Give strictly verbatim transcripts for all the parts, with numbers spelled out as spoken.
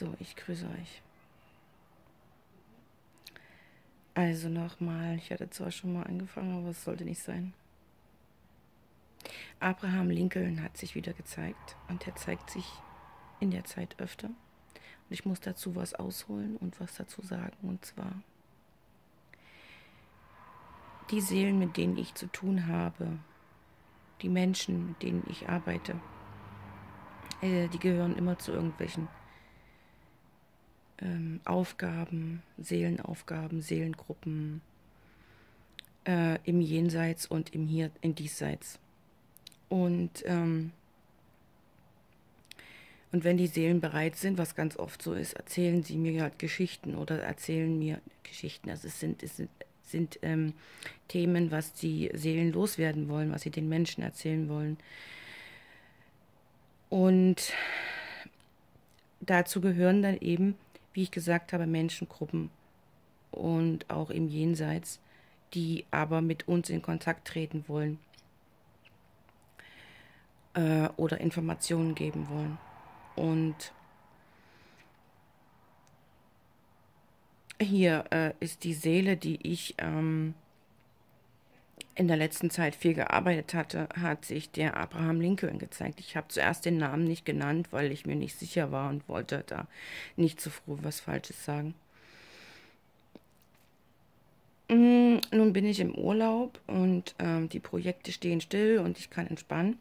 So, ich grüße euch. Also nochmal, ich hatte zwar schon mal angefangen, aber es sollte nicht sein. Abraham Lincoln hat sich wieder gezeigt und er zeigt sich in der Zeit öfter. Und ich muss dazu was ausholen und was dazu sagen, und zwar die Seelen, mit denen ich zu tun habe, die Menschen, mit denen ich arbeite, äh, die gehören immer zu irgendwelchen ähm, Aufgaben, Seelenaufgaben, Seelengruppen äh, im Jenseits und im Hier, im Diesseits. Und, ähm, und wenn die Seelen bereit sind, was ganz oft so ist, erzählen sie mir halt Geschichten oder erzählen mir Geschichten. Also es sind, es sind, sind ähm, Themen, was die Seelen loswerden wollen, was sie den Menschen erzählen wollen. Und dazu gehören dann eben, wie ich gesagt habe, Menschengruppen und auch im Jenseits, die aber mit uns in Kontakt treten wollen äh, oder Informationen geben wollen. Und hier äh, ist die Seele, die ich ähm, in der letzten Zeit viel gearbeitet hatte, hat sich der Abraham Lincoln gezeigt. Ich habe zuerst den Namen nicht genannt, weil ich mir nicht sicher war und wollte da nicht zu früh was Falsches sagen. Mm, nun bin ich im Urlaub und ähm, die Projekte stehen still und ich kann entspannen.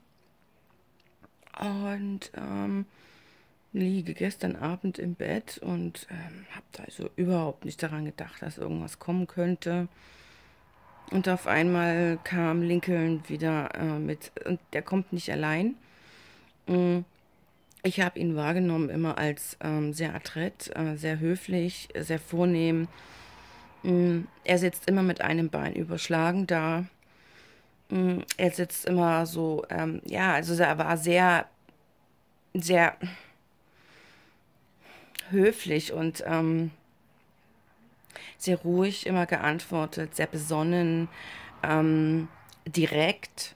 Und ähm, liege gestern Abend im Bett und ähm, habe da also überhaupt nicht daran gedacht, dass irgendwas kommen könnte. Und auf einmal kam Lincoln wieder äh, mit, und der kommt nicht allein. Mm, Ich habe ihn wahrgenommen immer als ähm, sehr adrett, äh, sehr höflich, sehr vornehm. Mm, Er sitzt immer mit einem Bein überschlagen da. Mm, Er sitzt immer so, ähm, ja, also er war sehr, sehr höflich und ähm, sehr ruhig immer geantwortet, sehr besonnen, ähm, direkt.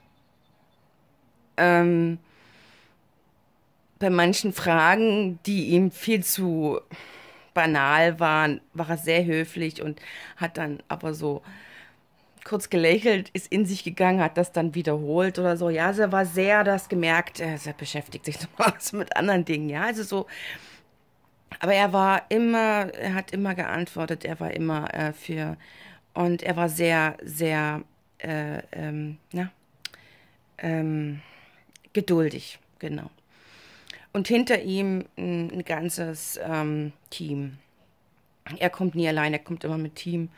Ähm, bei manchen Fragen, die ihm viel zu banal waren, war er sehr höflich und hat dann aber so kurz gelächelt, ist in sich gegangen, hat das dann wiederholt oder so. Ja, also er war sehr, das gemerkt, er er beschäftigt sich noch so mit anderen Dingen, ja, also so. Aber er war immer, er hat immer geantwortet, er war immer äh, für, und er war sehr, sehr, äh, ähm, na, ähm, geduldig, genau. Und hinter ihm ein, ein ganzes ähm, Team. Er kommt nie allein, er kommt immer mit Team.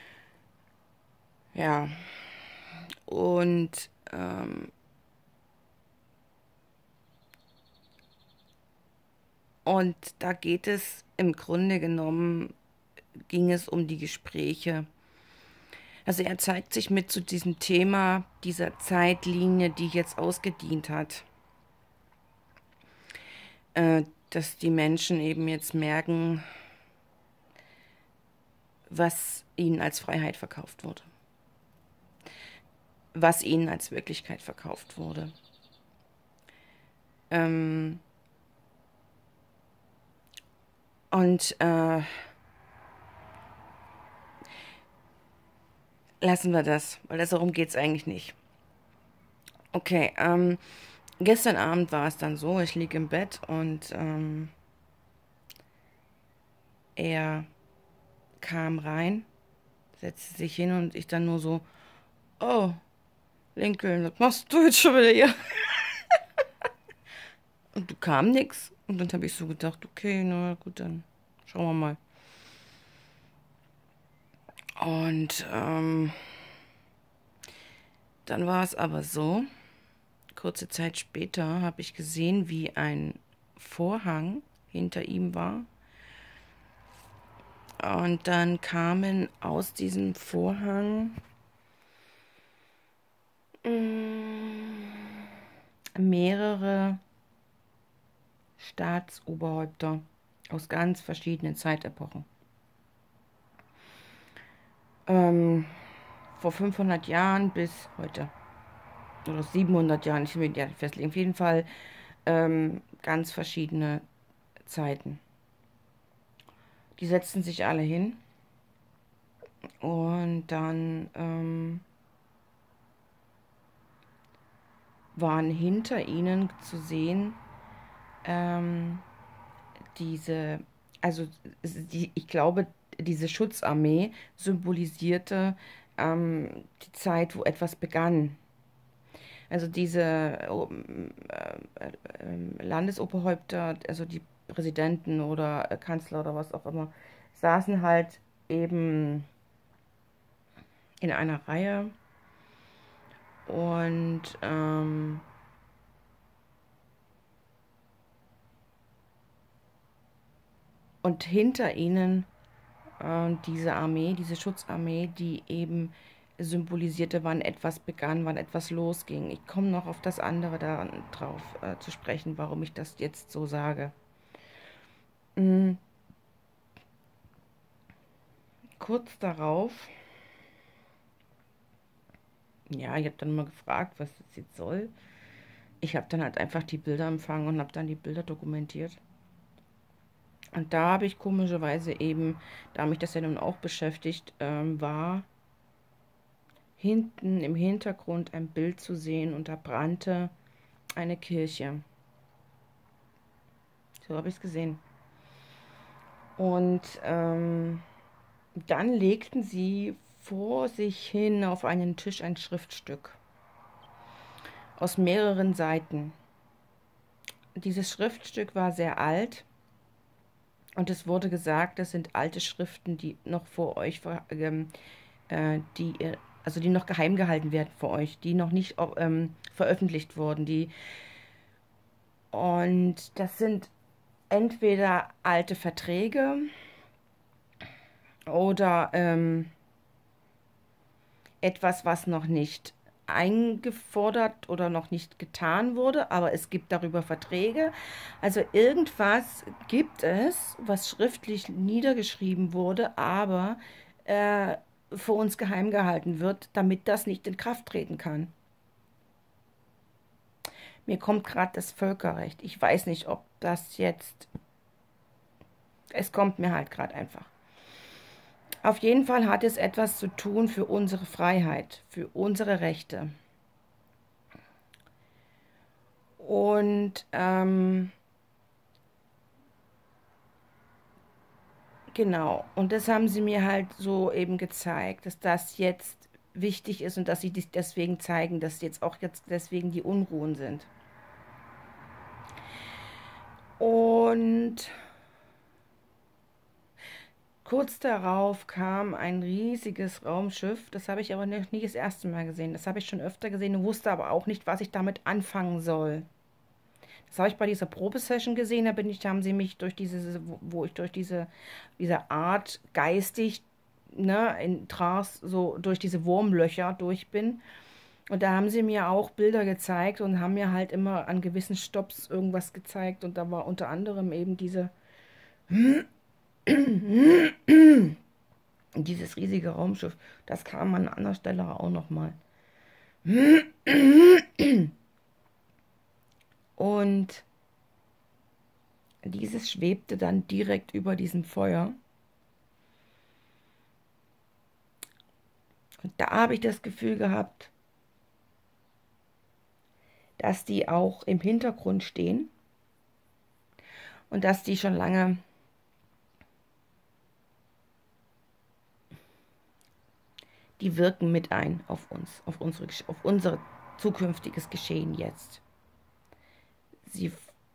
Ja, und ähm, und da geht es im Grunde genommen, ging es um die Gespräche. Also er zeigt sich mit zu diesem Thema dieser Zeitlinie, die jetzt ausgedient hat, äh, dass die Menschen eben jetzt merken, was ihnen als Freiheit verkauft wurde, was ihnen als Wirklichkeit verkauft wurde. Ähm, und äh, lassen wir das, weil das, darum geht es eigentlich nicht. Okay, ähm, gestern Abend war es dann so, ich liege im Bett und ähm, er kam rein, setzte sich hin und ich dann nur so, oh, Lincoln, was machst du jetzt schon wieder hier? Und du kam nix. Und dann habe ich so gedacht, okay, na gut, dann schauen wir mal. Und ähm, dann war es aber so, kurze Zeit später habe ich gesehen, wie ein Vorhang hinter ihm war. Und dann kamen aus diesem Vorhang mm, mehrere Staatsoberhäupter aus ganz verschiedenen Zeitepochen. Ähm, vor fünfhundert Jahren bis heute. Oder siebenhundert Jahren, ich will ja festlegen. Auf jeden Fall ähm, ganz verschiedene Zeiten. Die setzten sich alle hin und dann ähm, waren hinter ihnen zu sehen ähm, diese, also die, ich glaube, diese Schutzarmee symbolisierte ähm, die Zeit, wo etwas begann. Also diese ähm, äh, äh, Landesoberhäupter, also die Präsidenten oder äh, Kanzler oder was auch immer, saßen halt eben in einer Reihe und ähm, und hinter ihnen äh, diese Armee, diese Schutzarmee, die eben symbolisierte, wann etwas begann, wann etwas losging. Ich komme noch auf das andere da drauf äh, zu sprechen, warum ich das jetzt so sage. Mm, kurz darauf, ja, ich habe dann mal gefragt, was das jetzt soll. Ich habe dann halt einfach die Bilder empfangen und habe dann die Bilder dokumentiert. Und da habe ich komischerweise eben, da mich das ja nun auch beschäftigt, ähm, war hinten im Hintergrund ein Bild zu sehen und da brannte eine Kirche. So habe ich es gesehen. Und ähm, dann legten sie vor sich hin auf einen Tisch ein Schriftstück aus mehreren Seiten. Dieses Schriftstück war sehr alt und es wurde gesagt, das sind alte Schriften, die noch vor euch, ähm, äh, die, also die noch geheim gehalten werden vor euch, die noch nicht ähm, veröffentlicht wurden. Die, und das sind entweder alte Verträge oder ähm, etwas, was noch nicht eingefordert oder noch nicht getan wurde, aber es gibt darüber Verträge. Also irgendwas gibt es, was schriftlich niedergeschrieben wurde, aber äh, vor uns geheim gehalten wird, damit das nicht in Kraft treten kann. Mir kommt gerade das Völkerrecht. Ich weiß nicht, ob das jetzt... Es kommt mir halt gerade einfach. Auf jeden Fall hat es etwas zu tun für unsere Freiheit, für unsere Rechte. Und ähm, genau, und das haben sie mir halt so eben gezeigt, dass das jetzt wichtig ist und dass sie dies deswegen zeigen, dass jetzt auch jetzt deswegen die Unruhen sind. Und kurz darauf kam ein riesiges Raumschiff, das habe ich aber noch nie das erste Mal gesehen. Das habe ich schon öfter gesehen und wusste aber auch nicht, was ich damit anfangen soll. Das habe ich bei dieser Probesession gesehen, da bin ich, haben sie mich durch diese, wo ich durch diese, diese Art geistig, ne, in Trance so durch diese Wurmlöcher durch bin. Und da haben sie mir auch Bilder gezeigt und haben mir halt immer an gewissen Stops irgendwas gezeigt. Und da war unter anderem eben diese, dieses riesige Raumschiff. Das kam an anderer Stelle auch nochmal. Und dieses schwebte dann direkt über diesem Feuer. Und da habe ich das Gefühl gehabt, dass die auch im Hintergrund stehen und dass die schon lange die wirken mit ein auf uns, auf unsere, auf unser zukünftiges Geschehen jetzt. Sie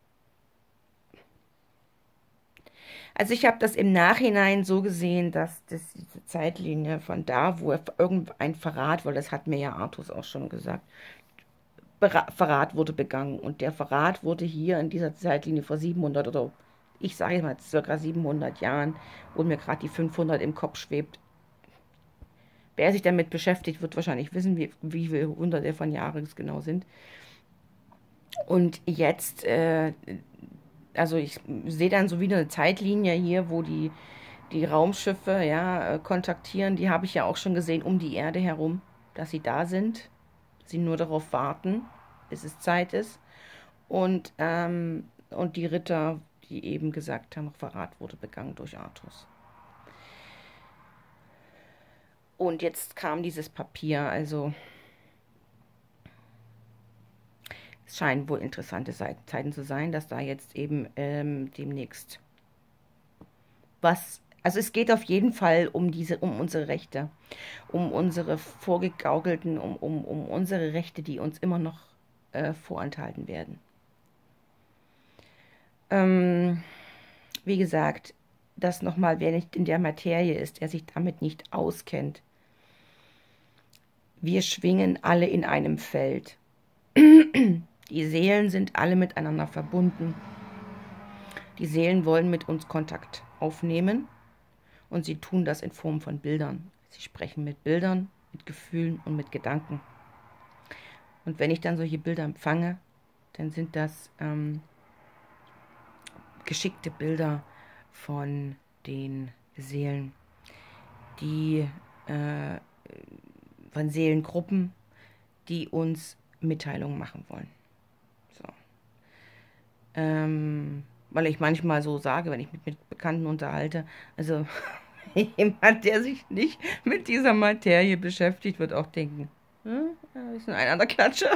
Also ich habe das im Nachhinein so gesehen, dass das diese Zeitlinie von da, wo irgendein Verrat, weil das hat mir ja Artus auch schon gesagt, Verrat wurde begangen. Und der Verrat wurde hier in dieser Zeitlinie vor siebenhundert oder ich sage jetzt mal circa siebenhundert Jahren, wo mir gerade die fünfhundert im Kopf schwebt. Wer sich damit beschäftigt, wird wahrscheinlich wissen, wie, wie viele hunderte von Jahren es genau sind. Und jetzt, äh, also ich sehe dann so wieder eine Zeitlinie hier, wo die, die Raumschiffe ja, kontaktieren. Die habe ich ja auch schon gesehen um die Erde herum, dass sie da sind. Sie nur darauf warten, bis es Zeit ist. Und, ähm, und die Ritter, die eben gesagt haben, Verrat wurde begangen durch Artus. Und jetzt kam dieses Papier, also es scheinen wohl interessante Zeiten zu sein, dass da jetzt eben ähm, demnächst was, also es geht auf jeden Fall um diese, um unsere Rechte, um unsere vorgegaukelten, um, um, um unsere Rechte, die uns immer noch äh, vorenthalten werden. Ähm, wie gesagt, das nochmal, wer nicht in der Materie ist, der sich damit nicht auskennt. Wir schwingen alle in einem Feld. Die Seelen sind alle miteinander verbunden. Die Seelen wollen mit uns Kontakt aufnehmen und sie tun das in Form von Bildern. Sie sprechen mit Bildern, mit Gefühlen und mit Gedanken. Und wenn ich dann solche Bilder empfange, dann sind das ähm, geschickte Bilder von den Seelen, die äh, von Seelengruppen, die uns Mitteilungen machen wollen. So. Ähm, weil ich manchmal so sage, wenn ich mich mit Bekannten unterhalte, also jemand, der sich nicht mit dieser Materie beschäftigt, wird auch denken, hm, ja, ist ein einer Klatscher.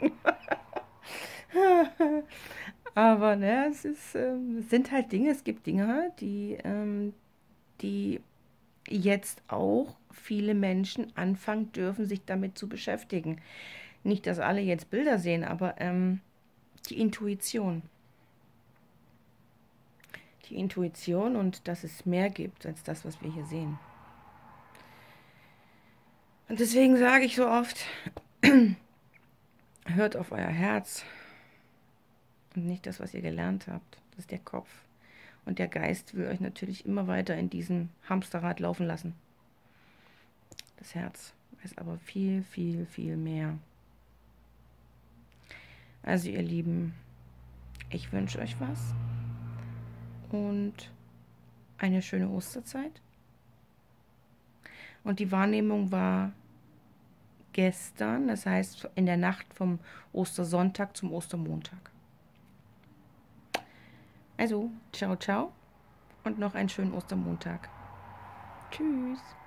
Aber ne, es ist, ähm, es sind halt Dinge, es gibt Dinge, die, ähm, die jetzt auch viele Menschen anfangen dürfen, sich damit zu beschäftigen. Nicht, dass alle jetzt Bilder sehen, aber ähm, die Intuition. Die Intuition und dass es mehr gibt als das, was wir hier sehen. Und deswegen sage ich so oft, hört auf euer Herz und nicht das, was ihr gelernt habt. Das ist der Kopf. Und der Geist will euch natürlich immer weiter in diesem Hamsterrad laufen lassen. Das Herz weiß aber viel, viel, viel mehr. Also ihr Lieben, ich wünsche euch was und eine schöne Osterzeit. Und die Wahrnehmung war gestern, das heißt in der Nacht vom Ostersonntag zum Ostermontag. Also, ciao, ciao und noch einen schönen Ostermontag. Tschüss.